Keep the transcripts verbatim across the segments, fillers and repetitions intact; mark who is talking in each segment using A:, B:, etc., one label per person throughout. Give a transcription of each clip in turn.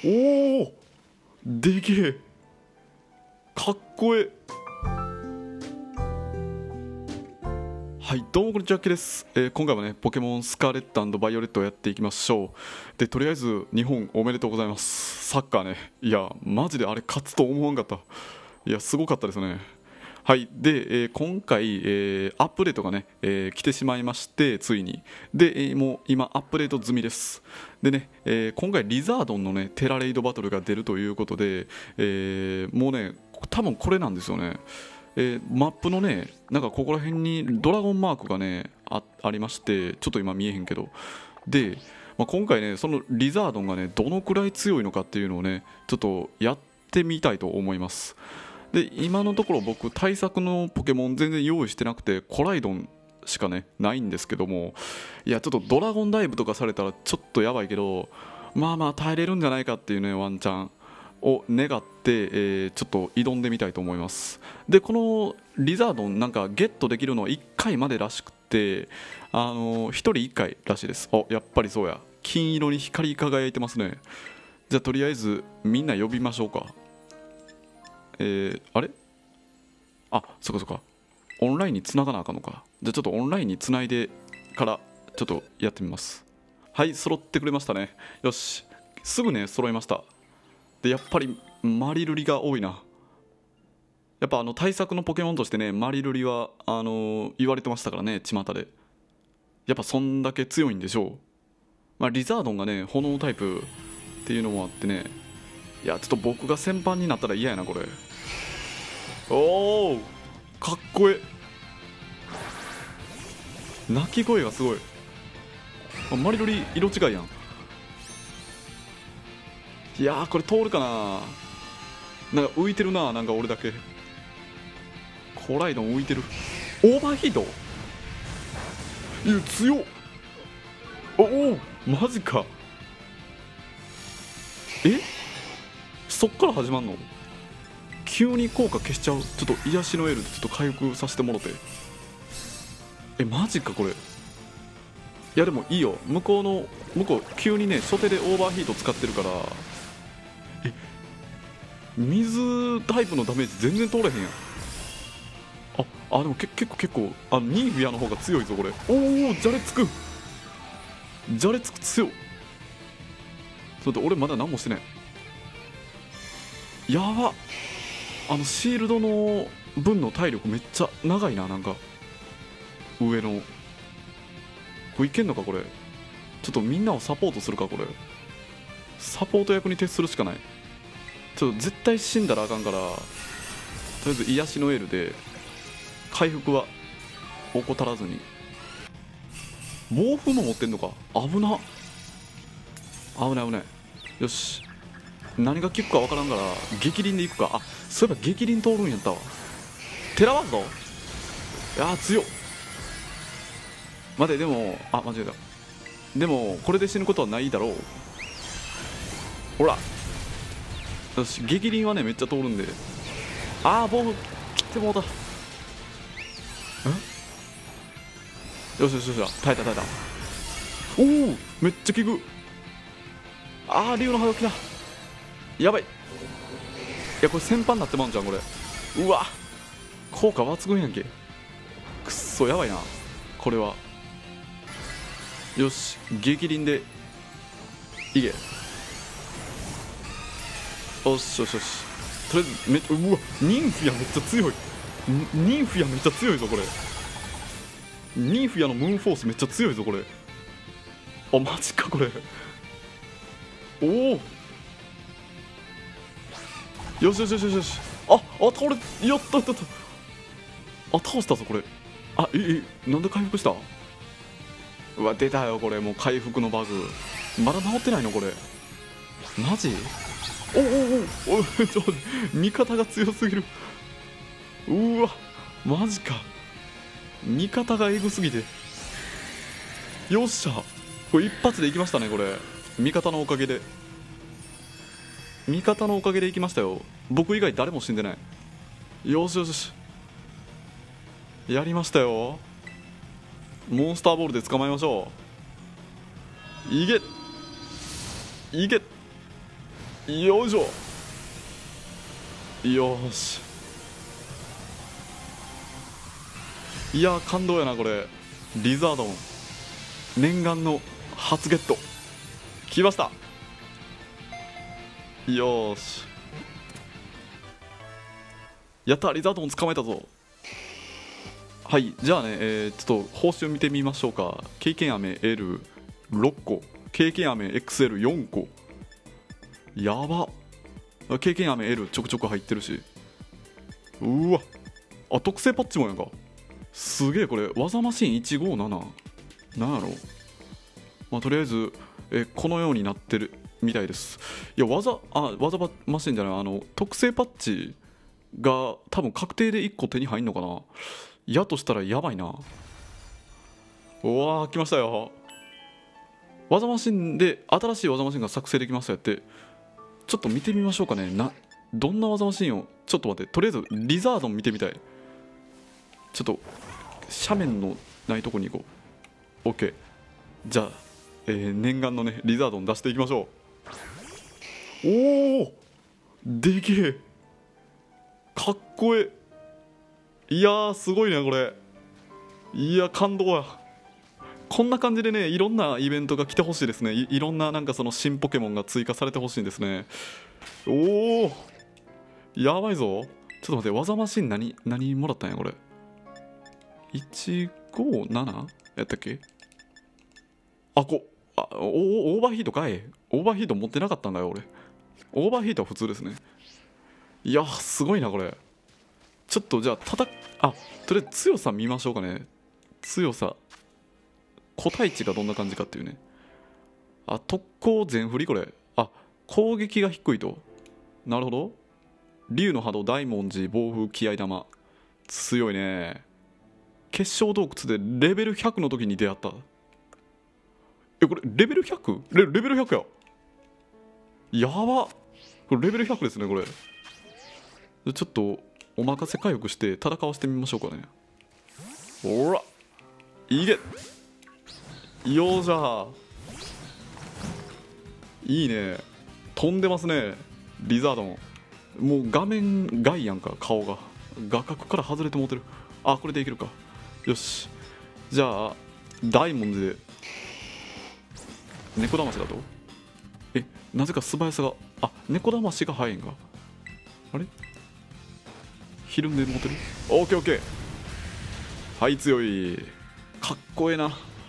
A: おお、でけえ、かっこええ。はい、どうもこんにちは、ケです、えー、今回はねポケモンスカーレット&バイオレットをやっていきましょう。でとりあえず日本おめでとうございます。サッカーね、いやマジであれ勝つと思わんかった。いやすごかったですね。はいで、えー、今回、えー、アップデートがね、えー、来てしまいまして、ついにで、えー、もう今アップデート済みです。でね、えー、今回リザードンのねテラレイドバトルが出るということで、えー、もうね多分これなんですよね。えー、マップのねなんかここら辺にドラゴンマークがね あ, ありまして、ちょっと今見えへんけど、で、まあ、今回ねそのリザードンがねどのくらい強いのかっていうのをねちょっとやってみたいと思います。で今のところ僕対策のポケモン全然用意してなくて、コライドンしかねないんですけども、いやちょっとドラゴンダイブとかされたらちょっとやばいけど、まあまあ耐えれるんじゃないかっていうねワンチャンを願って、えー、ちょっと挑んでみたいと思います。でこのリザードンなんかゲットできるのはいっかいまでらしくて、あのー、ひとりいっかいらしいです。お、やっぱりそうや、金色に光り輝いてますね。じゃあとりあえずみんな呼びましょうか。えー、あれあ、そっかそっか、オンラインに繋がなあかんのか。じゃあちょっとオンラインに繋いでからちょっとやってみます。はい、揃ってくれましたね。よし、すぐね揃いました。でやっぱりマリルリが多いな。やっぱあの対策のポケモンとしてねマリルリはあのー言われてましたからね、巷で。やっぱそんだけ強いんでしょう。まあ、リザードンがね炎タイプっていうのもあってね、いやちょっと僕が先般になったら嫌やなこれ。おお、かっこええ、鳴き声がすごい。あ、マリルリ色違いやん。いやーこれ通るかな。なんか浮いてるな、なんか俺だけ。コライドン浮いてる。オーバーヒート、いや強っ。おおマジか。え、そっから始まんの。急に効果消しちゃう。ちょっと癒しのエールでちょっと回復させてもろて。えマジかこれ。いやでもいいよ、向こうの向こう急にね初手でオーバーヒート使ってるから。え水タイプのダメージ全然通れへんやん。ああでもけ結構結構あのニーフィアの方が強いぞこれ。おおじゃれつく、じゃれつく強っ。それで俺まだ何もしてない。やば、あのシールドの分の体力めっちゃ長いな。なんか上のこれいけんのかこれ。ちょっとみんなをサポートするかこれ。サポート役に徹するしかない。ちょっと絶対死んだらあかんから、とりあえず癒しのエールで回復は怠らずに。暴風も持ってんのか、危な。危ない危ない。よし、何が効くか分からんから激鱗でいくか。あ、そういえば激鱗通るんやったわ。テラワード、いやー強っ。待て、でもあ間違えた。でもこれで死ぬことはないだろう。ほら、よし、激鱗はねめっちゃ通るんで。ああ暴風切ってもうた。ん、よしよしよし、耐えた耐えた。おおめっちゃ効く。ああ竜の歯が来た。やばい。いやこれ先般になってまうんじゃんこれ。うわ効果抜群やんけ。くっそやばいなこれは。よし激鱗でいけ。よしよしよし、とりあえずめっちゃ、うわニンフィアめっちゃ強い。ニンフィアめっちゃ強いぞこれ。ニンフィアのムーンフォースめっちゃ強いぞこれ。あマジかこれ。おおよしよしよしよし。ああ倒れ、やったやったやった。あ倒したぞこれ。あええなんで回復した。うわ出たよこれ、もう回復のバグまだ治ってないのこれ。マジ。おおおおおちょっと味方が強すぎる。うわマジか、味方がエグすぎて。よっしゃこれ一発でいきましたねこれ。味方のおかげで、味方のおかげでいきましたよ。僕以外誰も死んでない。よしよしよし、やりましたよ。モンスターボールで捕まえましょう。いけいけよいしょ。よーし。いやー感動やなこれ。リザードン念願の初ゲット来ました。よーし、やった、リザードン捕まえたぞ。はい、じゃあね、えー、ちょっと報酬見てみましょうか。経験飴 エルろっこ、経験飴 エックスエルよんこ、やば。経験飴 L ちょくちょく入ってるし、うわ、あ、特製パッチもやんか。すげえ、これ技マシンいちごーなな、なんやろ。まあ、とりあえずえこのようになってるみたいです。いや、技あ技マシンじゃない、あの特製パッチが多分確定でいっこ手に入んのかな。やとしたらやばいな。うわー来ましたよ。技マシンで新しい技マシンが作成できましたやって。ちょっと見てみましょうかね。などんな技マシンを、ちょっと待って、とりあえずリザードン見てみたい。ちょっと斜面のないとこに行こう。 OK、 じゃあ、えー、念願のねリザードン出していきましょう。おお、でけえ、かっこええ。いやーすごいねこれ。いや感動や。こんな感じでね、いろんなイベントが来てほしいですね。 い, いろんななんかその新ポケモンが追加されてほしいんですね。おお、やばいぞ。ちょっと待って、技マシン何何もらったんやこれ。いちごーななやったっけ。あ、こあオーバーヒートかい。オーバーヒート持ってなかったんだよ俺。オーバーヒートは普通ですね。いやすごいなこれ。ちょっとじゃあたたあとりあえず強さ見ましょうかね。強さ個体値がどんな感じかっていうね。あ、特攻全振りこれ。あ、攻撃が低いと。なるほど。竜の波動、大文字、暴風、気合玉。強いね。結晶洞窟でレベルひゃくの時に出会った。え、これレベル ひゃく？ レ, レベルひゃくや。やば。これレベルひゃくですねこれ。ちょっとお任せ回復して戦わせてみましょうかね。ほらいけようじゃ。いいね、飛んでますねリザードン。もう画面外やんか、顔が画角から外れてもうてる。あ、これでいけるか。よし、じゃあ大文字で猫だましだと。え、なぜか素早さが、あ、猫だましが速いんか。あれひるんで持てる。オーケーオーケー。はい強い、かっこええな。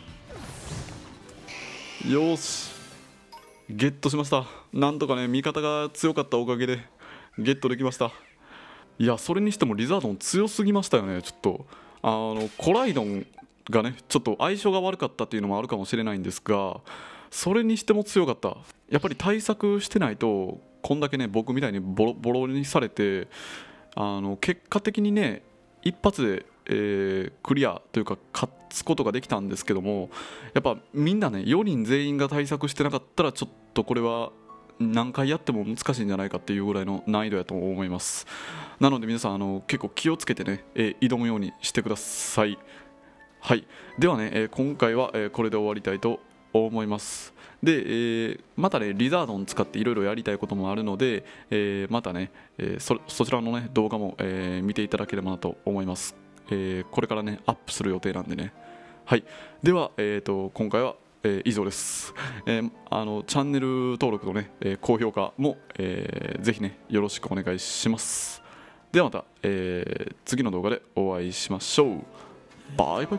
A: よしゲットしました。なんとかね味方が強かったおかげでゲットできました。いやそれにしてもリザードン強すぎましたよね。ちょっとあのコライドンがねちょっと相性が悪かったっていうのもあるかもしれないんですが、それにしても強かった。やっぱり対策してないとこんだけね僕みたいにボロボロにされて、あの結果的にね一発で、えー、クリアというか勝つことができたんですけども、やっぱみんなねよにん全員が対策してなかったらちょっとこれは何回やっても難しいんじゃないかっていうぐらいの難易度やと思います。なので皆さんあの結構気をつけてね、えー、挑むようにしてください。はい、ではね、えー、今回は、えー、これで終わりたいと思います。で、えー、またねリザードン使っていろいろやりたいこともあるので、えー、またね、えー、そ, そちらのね動画も、えー、見ていただければなと思います。えー、これからねアップする予定なんでね。はい、では、えー、と今回は、えー、以上です。えー、あのチャンネル登録とね、えー、高評価も、えー、ぜひねよろしくお願いします。ではまた、えー、次の動画でお会いしましょう。バイバイ。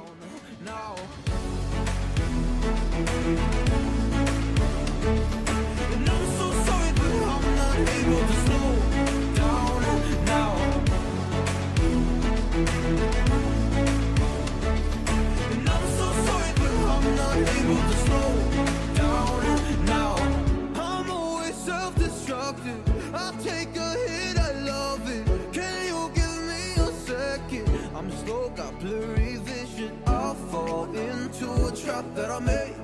B: I'm slow, got blurry vision. I'll fall into a trap that I made.